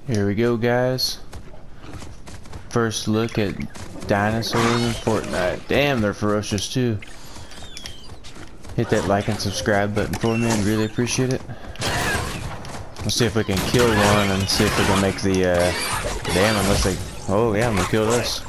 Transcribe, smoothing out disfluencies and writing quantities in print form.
Here we go, guys. First look at dinosaurs in Fortnite. Damn, they're ferocious too. Hit that like and subscribe button for me, I'd really appreciate it. Let's see if we can kill one and see if we can make the damn, unless they, oh yeah, I'm gonna kill this.